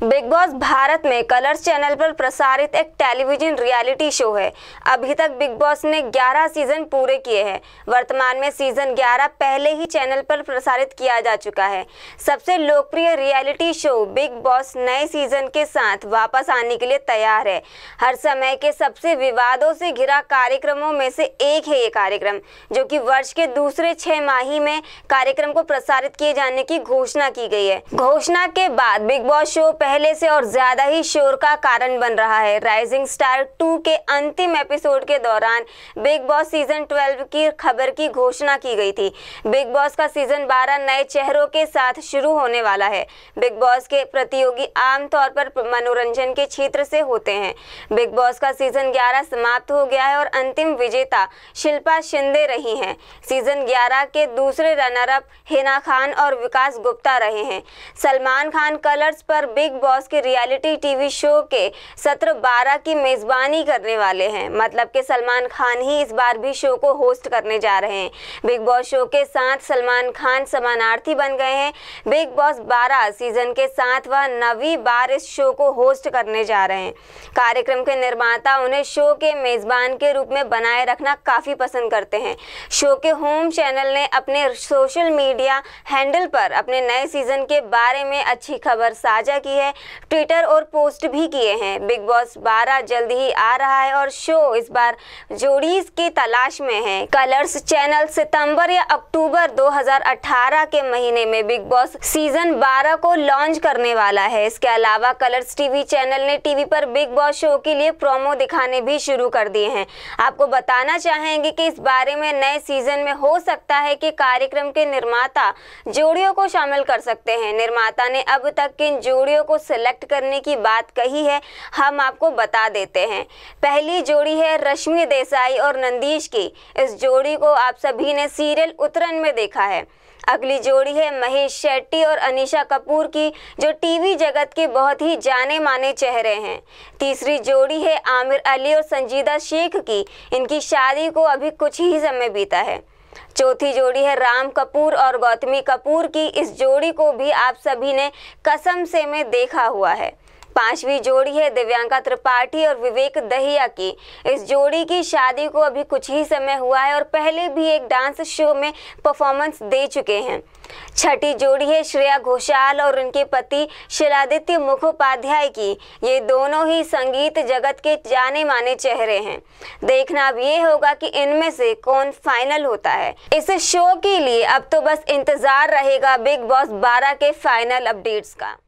Big boss Bharat में Colors channel पर प्रसारित एक टेलीविजन रियलिटी शो है। अभी तक बिग बॉस ने 11 सीजन पूरे किए हैं। वर्तमान में सीजन 11 पहले ही चैनल पर प्रसारित किया जा चुका है। सबसे लोकप्रिय रियलिटी शो बिग बॉस नए सीजन के साथ वापस आने के लिए तैयार है। हर समय के सबसे विवादों से घिरा कार्यक्रमों में से एक है ये कार्यक्रम, जो कि वर्ष के दूसरे 6 माही में कार्यक्रम को प्रसारित किए जाने की घोषणा की गई है। घोषणा के बाद बिग बॉस शो पहले से और ज्यादा ही शोर का कारण बन रहा है। राइजिंग स्टार 2 के अंतिम एपिसोड के दौरान बिग बॉस सीजन 12 की खबर की घोषणा की गई थी। बिग बॉस का सीजन 12 नए चेहरों के साथ शुरू होने वाला है। बिग बॉस के प्रतियोगी आमतौर पर मनोरंजन के क्षेत्र से होते हैं। बिग बॉस का सीजन 11 समाप्त हो गया है और अंतिम विजेता शिल्पा शिंदे रही हैं। सीजन 11 के दूसरे रनर अप हिना खान और विकास गुप्ता रहे हैं। सलमान खान कलर्स पर बिग बॉस के रियलिटी टीवी शो के सत्र 12 की मेजबानी करने वाले हैं। मतलब कि सलमान खान ही इस बार भी शो को होस्ट करने जा रहे हैं। बिग बॉस शो के साथ सलमान खान समानार्थी बन गए हैं। बिग बॉस 12 सीजन के साथ वह 9वीं बार इस शो को होस्ट करने जा रहे हैं। कार्यक्रम के निर्माता उन्हें शो के मेजबान के रूप में बनाए रखना काफी पसंद करते हैं। शो के होम चैनल ने अपने सोशल मीडिया हैंडल पर अपने नए सीजन के बारे में अच्छी खबर साझा की है। ट्विटर और पोस्ट भी किए हैं। बिग बॉस 12 जल्द ही आ रहा है और शो इस बार जोड़ी की तलाश में है। कलर्स चैनल सितंबर या अक्टूबर 2018 के महीने में बिग बॉस सीजन 12 को लॉन्च करने वाला है। इसके अलावा कलर्स टीवी चैनल ने टीवी पर बिग बॉस शो के लिए प्रोमो दिखाने भी शुरू कर दिए हैं। आपको बताना चाहेंगे कि इस बारे में नए सीजन में हो सकता है कि कार्यक्रम के निर्माता जोड़ियों को शामिल कर सकते हैं। निर्माता ने अब तक किन जोड़ियों को सिलेक्ट करने की बात कही है, हम आपको बता देते हैं। पहली जोड़ी है रश्मि देसाई और नंदीश की। इस जोड़ी को आप सभी ने सीरियल उतरन में देखा है। अगली जोड़ी है महेश शेट्टी और अनीशा कपूर की, जो टीवी जगत के बहुत ही जाने माने चेहरे हैं। तीसरी जोड़ी है आमिर अली और संजीदा शेख की। इनकी शादी को अभी कुछ ही समय बीता है। चौथी जोड़ी है राम कपूर और गौतमी कपूर की। इस जोड़ी को भी आप सभी ने कसम से में देखा हुआ है। पांचवी जोड़ी है दिव्यांका त्रिपाठी और विवेक दहिया की। इस जोड़ी की शादी को अभी कुछ ही समय हुआ है और पहले भी एक डांस शो में परफॉर्मेंस दे चुके हैं। छठी जोड़ी है श्रेया घोषाल और उनके पति शिलादित्य मुखोपाध्याय की। ये दोनों ही संगीत जगत के जाने माने चेहरे हैं। देखना अब ये होगा कि इनमें से कौन फाइनल होता है। इस शो के लिए अब तो बस इंतजार रहेगा बिग बॉस 12 के फाइनल अपडेट्स का।